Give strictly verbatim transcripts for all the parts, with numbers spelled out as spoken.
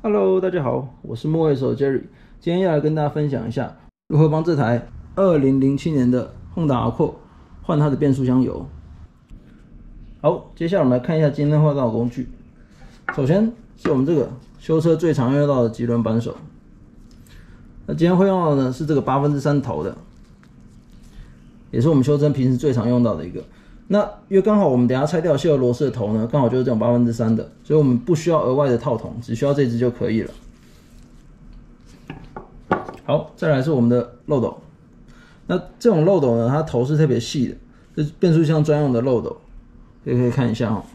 Hello， 大家好，我是末位手 Jerry， 今天要来跟大家分享一下如何帮这台二零零七年的 Honda Accord 换它的变速箱油。好，接下来我们来看一下今天换到的工具。首先是我们这个修车最常用到的棘轮扳手。那今天会用到的呢是这个八分之三头的，也是我们修车平时最常用到的一个。那因为刚好我们等一下拆掉卸油螺丝的头呢，刚好就是这种八分之三的，所以我们不需要额外的套筒，只需要这只就可以了。好，再来是我们的漏斗。那这种漏斗呢，它头是特别细的，这是变速箱专用的漏斗，可以可以看一下哈。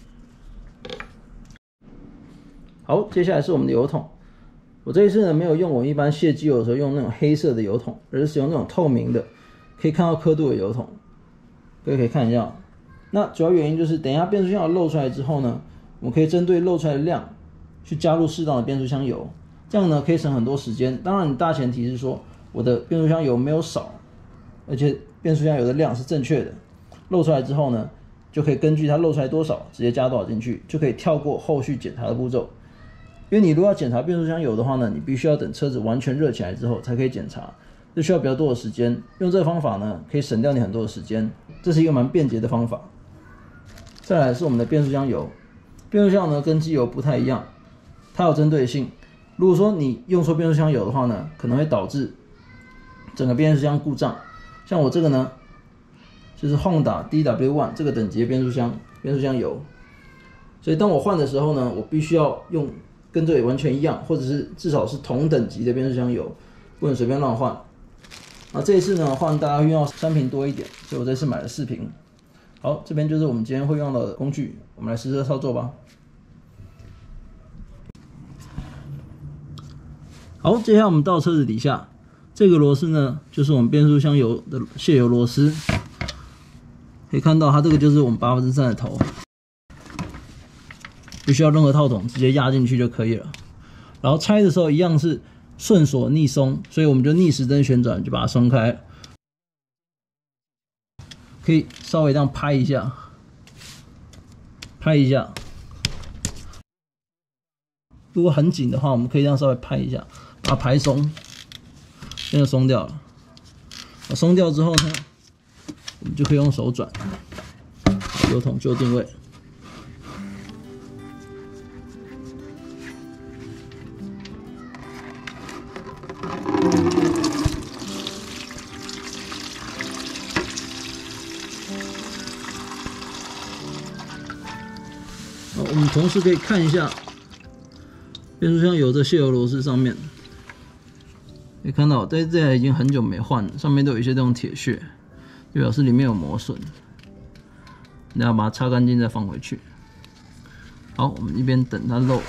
好，接下来是我们的油桶。我这一次呢没有用我一般卸机油的时候用那种黑色的油桶，而是使用那种透明的，可以看到刻度的油桶。各位可以看一下，那主要原因就是等一下变速箱油漏出来之后呢，我们可以针对漏出来的量去加入适当的变速箱油，这样呢可以省很多时间。当然，大前提是说我的变速箱油没有少，而且变速箱油的量是正确的。漏出来之后呢，就可以根据它漏出来多少，直接加多少进去，就可以跳过后续检查的步骤。因为你如果要检查变速箱油的话呢，你必须要等车子完全热起来之后才可以检查。这需要比较多的时间，用这个方法呢，可以省掉你很多的时间，这是一个蛮便捷的方法。再来是我们的变速箱油，变速箱呢跟机油不太一样，它有针对性。如果说你用错变速箱油的话呢，可能会导致整个变速箱故障。像我这个呢，就是 Honda D W 一 这个等级的变速箱变速箱油，所以当我换的时候呢，我必须要用跟这里完全一样，或者是至少是同等级的变速箱油，不能随便乱换。那这一次呢，换大家用到三瓶多一点，所以我这次买了四瓶。好，这边就是我们今天会用到的工具，我们来实车操作吧。好，接下来我们到车子底下，这个螺丝呢，就是我们变速箱油的卸油螺丝。可以看到，它这个就是我们八分之三的头，不需要任何套筒，直接压进去就可以了。然后拆的时候一样是顺锁逆松，所以我们就逆时针旋转就把它松开，可以稍微这样拍一下，拍一下。如果很紧的话，我们可以这样稍微拍一下，把它拍松，现在松掉了。松掉之后呢，我们就可以用手转，油桶就定位。我们同时可以看一下变速箱油的卸油螺丝上面，可以看到在这台已经很久没换了，上面都有一些这种铁屑，就表示里面有磨损。然后把它擦干净再放回去。好，我们一边等它漏。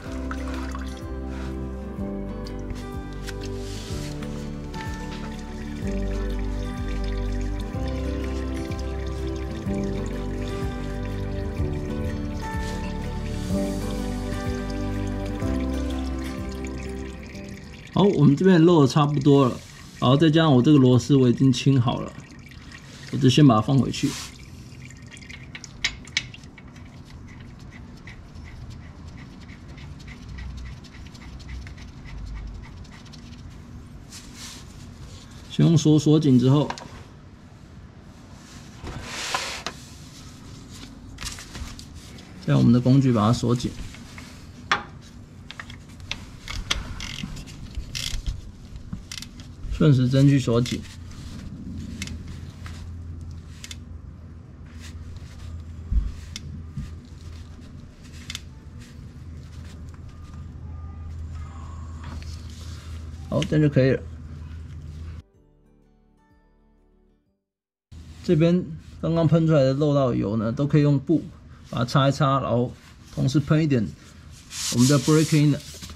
好，我们这边漏的差不多了，然后再加上我这个螺丝我已经清好了，我就先把它放回去。先用锁锁紧之后，再用我们的工具把它锁紧。顺时针去锁紧。好，这样就可以了。这边刚刚喷出来的漏到的油呢，都可以用布把它擦一擦，然后同时喷一点我们的 brake cleaner。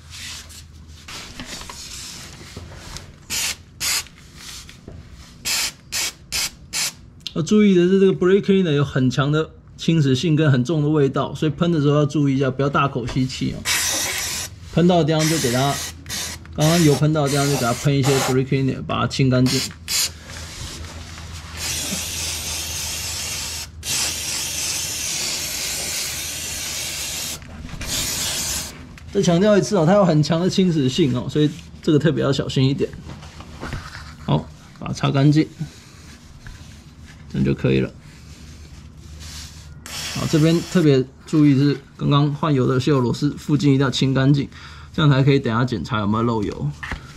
要注意的是，这个 brake cleaner 有很强的侵蚀性跟很重的味道，所以喷的时候要注意一下，不要大口吸气哦。喷到的地方就给它，刚刚油喷到的地方就给它喷一些 brake cleaner， 把它清干净。 再强调一次哦，它有很强的侵蚀性哦，所以这个特别要小心一点。好，把它擦干净，这样就可以了。好，这边特别注意是刚刚换油的卸油螺丝附近一定要清干净，这样才可以等下检查有没有漏油。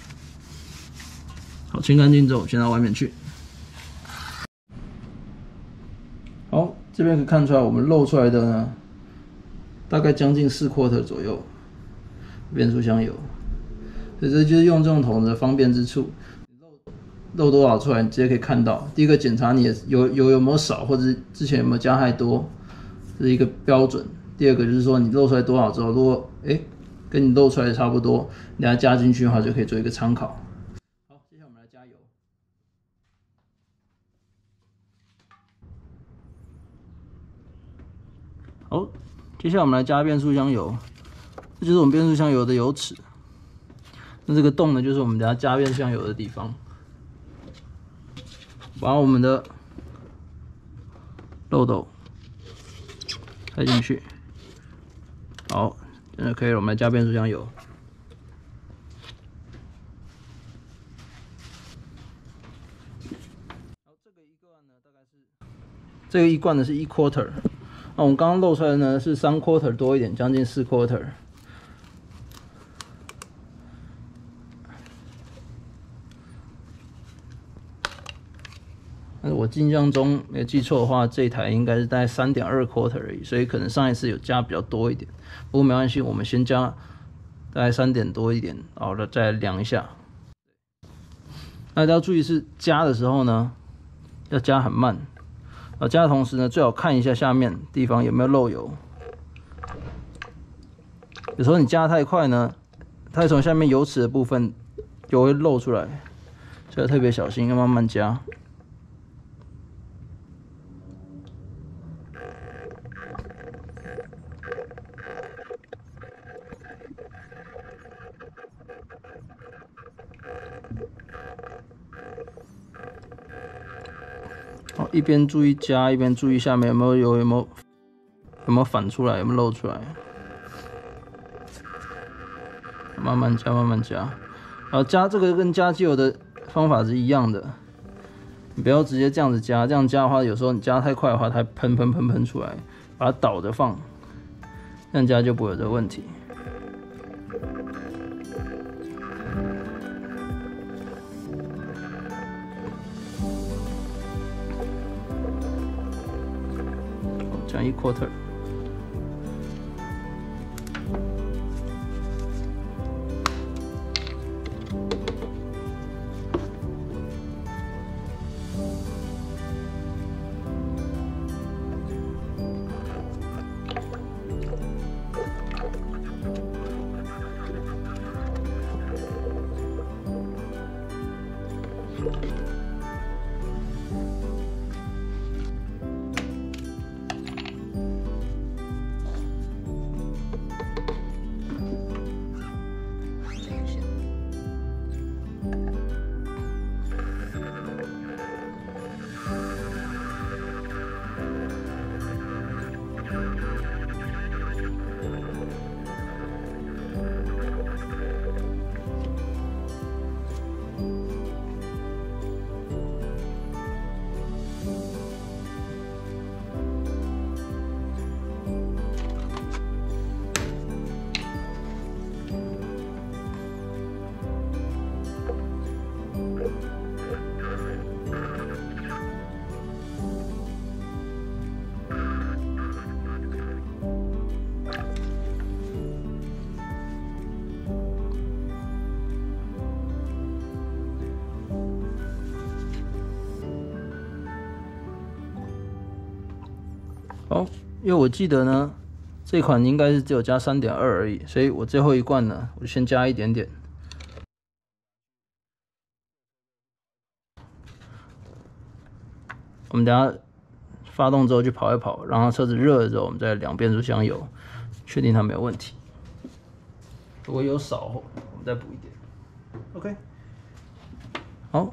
好，清干净之后，先到外面去。好，这边可以看出来，我们漏出来的呢，大概将近四 quarter 左右变速箱油，所以这就是用这种桶的方便之处。漏多少出来，你直接可以看到。第一个检查你的油油有没有少，或者是之前有没有加太多，这是一个标准。第二个就是说你漏出来多少之后，如果哎、欸、跟你漏出来的差不多，你等下加进去的话就可以做一个参考。好，接下来我们来加油。好，接下来我们来加变速箱油，这就是我们变速箱油的油尺。那这个洞呢，就是我们等下加变速箱油的地方。把我们的漏斗开进去，好，现在可以了。我们来加变速箱油。好，这个一罐呢，大概是这个一罐呢是一 quarter， 那我们刚刚漏出来的呢是三 quarter 多一点，将近四 quarter。我印象中没有记错的话，这一台应该是大概 三点二 quarter 而已，所以可能上一次有加比较多一点。不过没关系，我们先加大概三点多一点，好了再量一下。那大家要注意是加的时候呢，要加很慢。啊，加的同时呢，最好看一下下面地方有没有漏油。有时候你加太快呢，它会从下面油尺的部分油会漏出来，所以要特别小心，要慢慢加。好，一边注意加，一边注意下面有没有油，有没有有没有反出来，有没有漏出来。慢慢加，慢慢加。然后加这个跟加机油的方法是一样的，你不要直接这样子加，这样加的话，有时候你加太快的话，它喷喷喷喷出来，把它倒着放，这样加就不会有这个问题。加一 quarter。好，因为我记得呢，这款应该是只有加 三点二 而已，所以我最后一罐呢，我就先加一点点。我们等下发动之后去跑一跑，让它车子热了之后，我们再量变速箱油，确定它没有问题。如果有少，我们再补一点。OK， 好。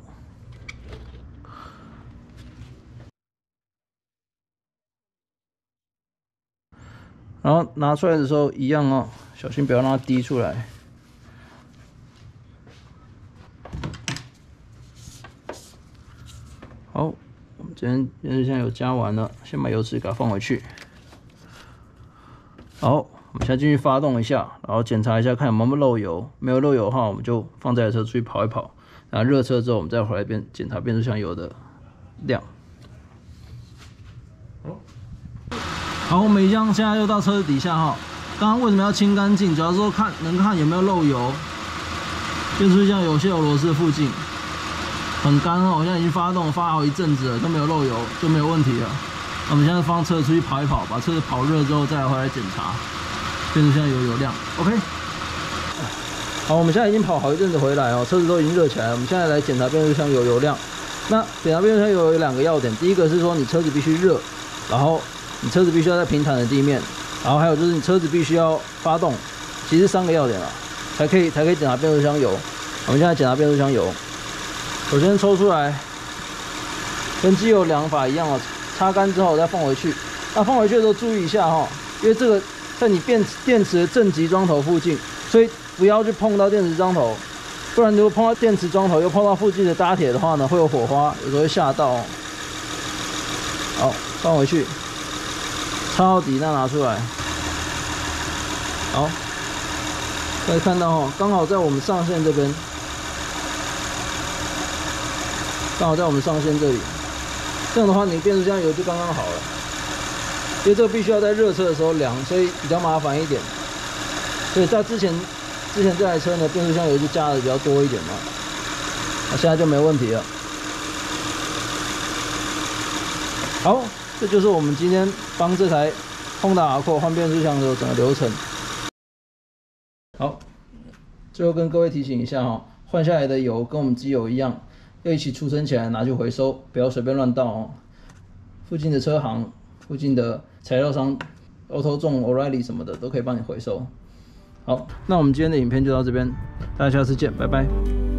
然后拿出来的时候一样哦， 小心不要让它滴出来。好，我们今天变速箱油加完了，先把油尺给它放回去。好，我们现在进去发动一下，然后检查一下看有没有漏油。没有漏油的话，我们就放这台车出去跑一跑。然后热车之后，我们再回来变检查变速箱油的量。好，我们一样，现在又到车子底下哈。刚刚为什么要清干净？主要是说看能看有没有漏油。变速箱有些有螺丝附近很干哦，我现在已经发动发好一阵子了，都没有漏油，就没有问题了。那我们现在放车子出去跑一跑，把车子跑热之后再回来检查变速箱油油量。OK。好，我们现在已经跑好一阵子回来哦，车子都已经热起来了。我们现在来检查变速箱油油量。那检查变速箱油有两个要点，第一个是说你车子必须热，然后你车子必须要在平坦的地面，然后还有就是你车子必须要发动，其实三个要点啦，才可以才可以检查变速箱油。我们现在检查变速箱油，首先抽出来，跟机油量法一样哦，擦干之后再放回去。那放回去的时候注意一下哈，因为这个在你电电池的正极装头附近，所以不要去碰到电池装头，不然如果碰到电池装头又碰到附近的搭铁的话呢，会有火花，有时候会吓到哦。好，放回去，擦到底，那拿出来。好，可以看到哦，刚好在我们上线这边，刚好在我们上线这里。这样的话，你变速箱油就刚刚好了。因为这个必须要在热车的时候量，所以比较麻烦一点。所以在之前之前这台车呢，变速箱油就加的比较多一点嘛。那现在就没问题了。好，这就是我们今天帮这台 Honda Accord 换变速箱的整个流程。好，最后跟各位提醒一下哈，换下来的油跟我们机油一样，要一起储存起来拿去回收，不要随便乱倒哦。附近的车行、附近的材料商、AutoZone、O'Reilly 什么的都可以帮你回收。好，那我们今天的影片就到这边，大家下次见，拜拜。